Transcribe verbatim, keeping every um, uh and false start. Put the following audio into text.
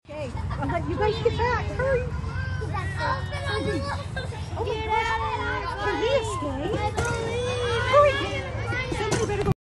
Okay, I'll let you guys get back. Hurry.